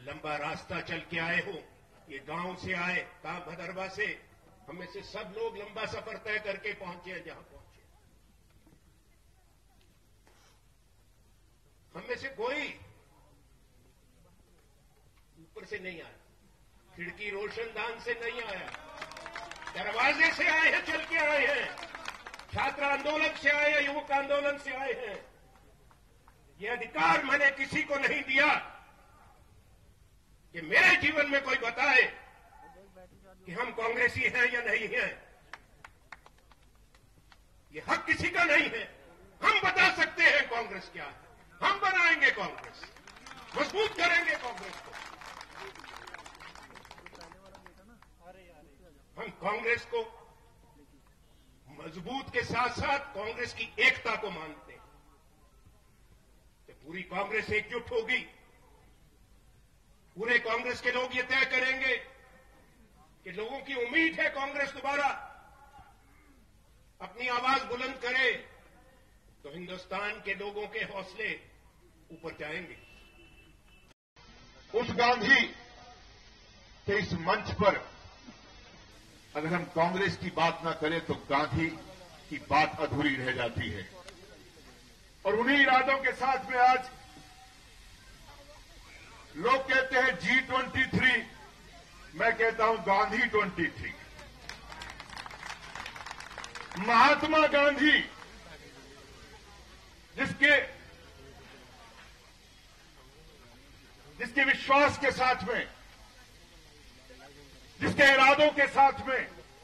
लंबा रास्ता चल के आए हो, ये गांव से आए, कहां भदरवा से, हमें से सब लोग लंबा सफर तय करके पहुंचे हैं जहां पहुंचे। हमें से कोई ऊपर से नहीं आया, खिड़की रोशनदान से नहीं आया, दरवाजे से आए हैं, चल के आए हैं, छात्र आंदोलन से आए हैं, युवक आंदोलन से आए हैं। यह अधिकार मैंने किसी को नहीं दिया कि मेरे जीवन में कोई बताए कि हम कांग्रेसी हैं या नहीं हैं। यह हक किसी का नहीं है। हम बता सकते हैं कांग्रेस क्या है, हम बनाएंगे कांग्रेस, मजबूत करेंगे कांग्रेस को। हम कांग्रेस को मजबूत के साथ साथ कांग्रेस की एकता को मानते हैं। तो पूरी कांग्रेस एकजुट होगी, पूरे कांग्रेस के लोग ये तय करेंगे कि लोगों की उम्मीद है कांग्रेस दोबारा अपनी आवाज बुलंद करे, तो हिंदुस्तान के लोगों के हौसले ऊपर जाएंगे। उस गांधी के इस मंच पर अगर हम कांग्रेस की बात न करें तो गांधी की बात अधूरी रह जाती है। और उन्हीं इरादों के साथ में आज लोग कहते हैं G23, मैं कहता हूं गांधी 23। महात्मा गांधी जिसके विश्वास के साथ में, जिसके इरादों के साथ में,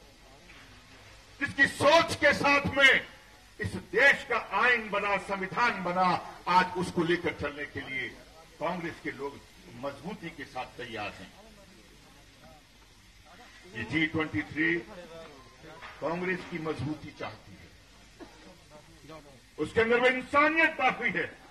जिसकी सोच के साथ में इस देश का आईन बना, संविधान बना, आज उसको लेकर चलने के लिए कांग्रेस के लोग मजबूती के साथ तैयार हैं। ये G23 कांग्रेस की मजबूती चाहती है, उसके अंदर वो इंसानियत बाकी है।